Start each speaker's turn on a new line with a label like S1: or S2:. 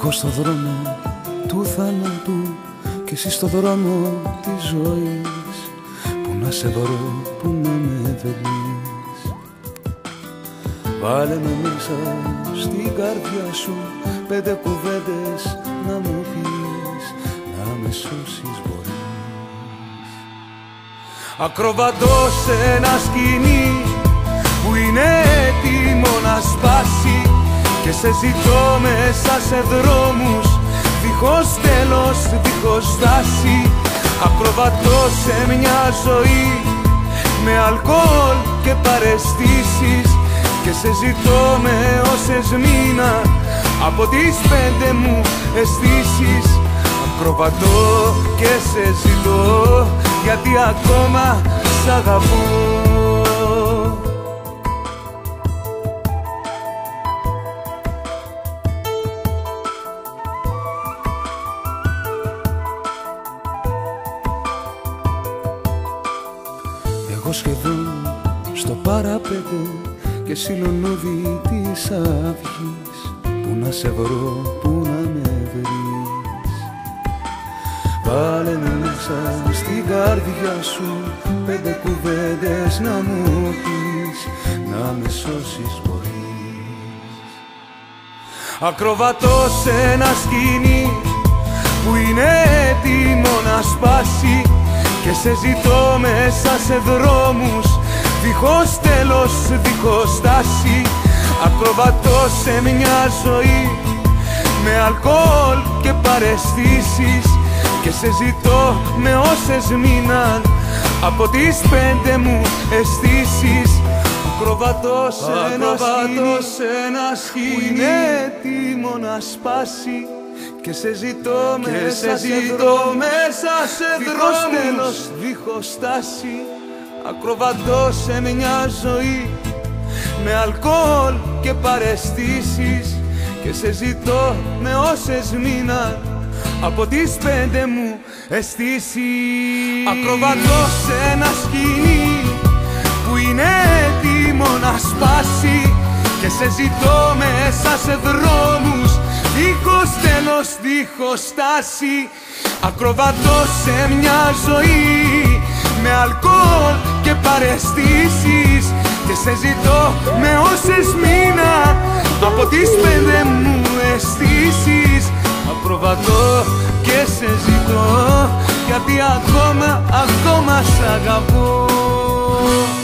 S1: Εγώ στο δρόμο του θάνατου και εσύ στο δρόμο της ζωής. Πού να σε βρω, πού να με βρεις. Βάλε με μέσα στην καρδιά σου 5 κουβέντες να μου πεις, να με σώσεις μπορείς. Ακροβατώ σε ένα σκηνή που είναι έτοιμο να σπάσει και σε ζητώ μέσα σε δρόμους δίχως τέλος, δίχως στάση. Ακροβατώ σε μια ζωή με αλκοόλ και παραισθήσεις και σε ζητώ με όσες μήνα από τις 5 μου αισθήσεις. Ακροβατώ και σε ζητώ γιατί ακόμα σ' αγαπώ. Εγώ σχεδόν στο παραπέντε και εσύ λουλούδι της αυγής. Πού να σε βρω, πού να με βρεις. Βάλε με μέσα στην καρδιά σου 5 κουβέντες να μου πεις, να με σώσεις μπορείς. Ακροβατώ σε ένα σκηνή που είναι έτοιμο να σπάσει και σε ζητώ μέσα σε δρόμους δίχως τέλος, δίχως στάση. Ακροβατώ σε μια ζωή με αλκοόλ και παραισθήσεις και σε ζητώ με όσες μείναν από τις 5 μου αισθήσεις. Ακροβατώ σε ένα σκηνή που είναι έτοιμο να σπάσει και σε ζητώ μέσα σε δρόμους δίχως στάση. Ακροβατώ σε μια ζωή με αλκοόλ και παραισθήσεις και σε ζητώ με όσες μείναν από τις 5 μου αισθήσεις. Ακροβατώ σε ένα σκηνή που είναι έτοιμο να σπάσει και σε ζητώ μέσα σε δρόμους δίχως τέλος, δίχως στάση. Ακροβατώ σε μια ζωή με αλκοόλ και παραισθήσεις και σε ζητώ με όσες μήνα από τις 5 μου αισθήσεις. Ακροβατώ και σε ζητώ γιατί ακόμα σ' αγαπώ.